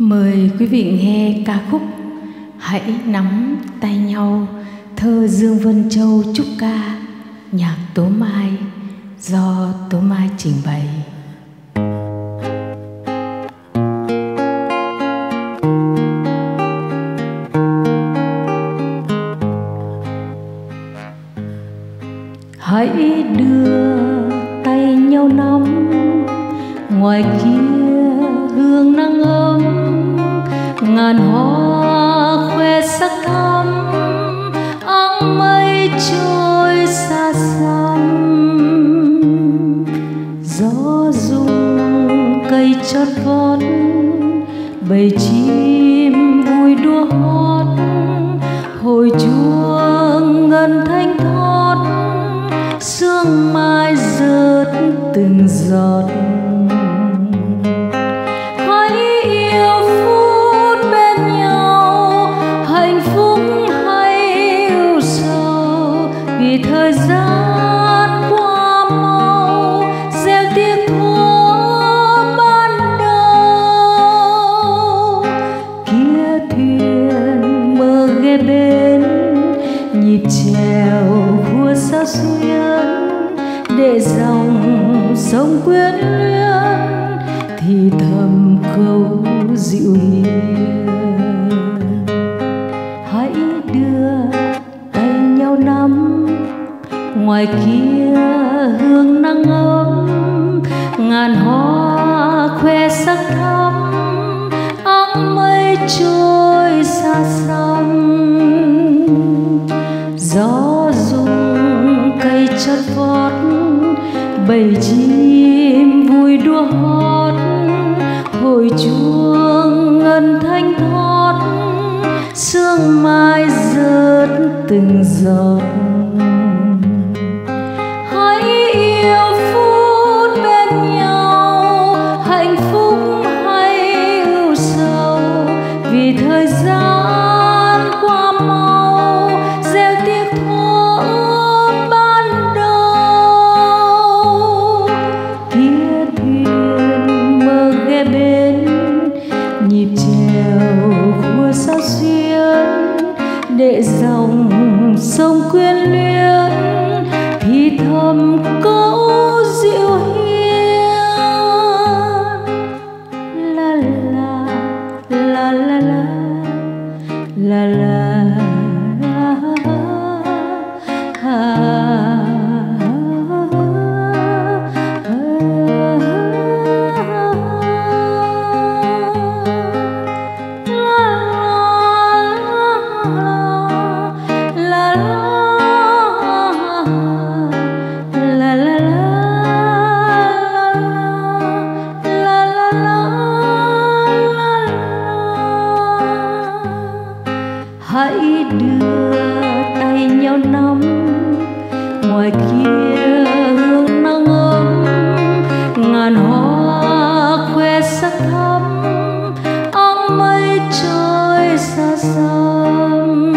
Mời quý vị nghe ca khúc Hãy nắm tay nhau, thơ Dương Vân Châu trúc ca, nhạc Tố Mai, do Tố Mai trình bày. Hãy đưa tay nhau nắm, ngoài kia hương nắng ấm, ngàn hoa khoe sắc thắm, áng mây trôi xa xăm. Gió rung cây chót vót, bầy chim vui đua hót, hồi chuông ngân thanh thót, sương mai rớt từng giọt. Hãy yêu phút bên nhau, hạnh phúc hay ưu sầu, vì thời gian qua mau, gieo tiếc thuở ban đầu. Kia thuyền mơ ghé bên, nhịp chèo vua sao xuyên, để dòng sông quyến luyến thì thầm câu dịu hiền. Hãy đưa tay nhau nắm, ngoài kia hương nắng ấm, ngàn hoa khoe sắc thắm, áng mây trôi xa xăm. Gió rung cây chót vót, bầy chim vui đua hót, hồi chuông ngân thanh thót, sương mai rớt từng giọt. Hãy yêu phút bên nhau, hạnh phúc hay ưu sầu, vì thời gian qua mau, gieo tiếc thuở ban đầu. Kia thuyền mơ ghé bên, nhịp chèo khua sao xuyên, để dòng sông quyến luyến thì thầm câu dịu hiền. La la la la la la la Hãy đưa tay nhau nắm, ngoài kia hương nắng ấm, ngàn hoa khoe sắc thắm, áng mây trôi xa xăm.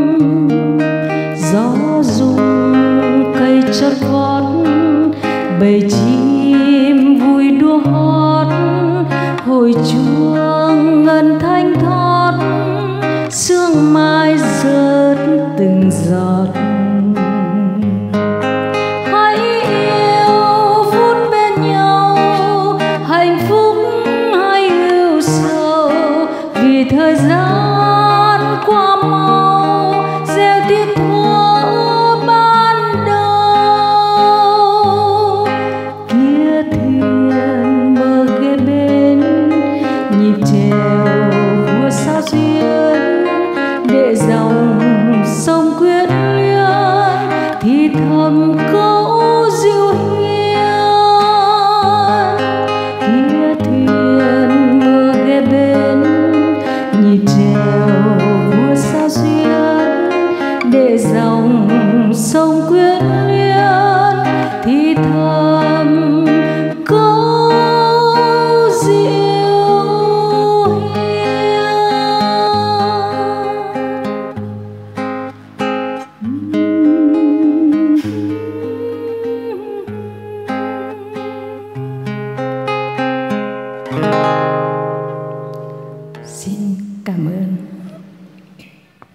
Gió rung cây chót vót, bầy chim vui đua hót, hồi chuông ngân thanh thót, sương mai rớt từng giọt. Hãy yêu phút bên nhau, hạnh phúc hay ưu sầu, vì thời gian qua mau, gieo tiếc thuở ban đầu. Kia thuyền mơ ghé bên, nhịp chèo vua sao duyên, để dòng sông quyến luyến thì thầm câu dịu hiền. Kia thuyền mơ ghé bên, nhịp chèo vua sao duyên, để dòng sông quyến luyến thì thầm câu dịu Xin cảm ơn.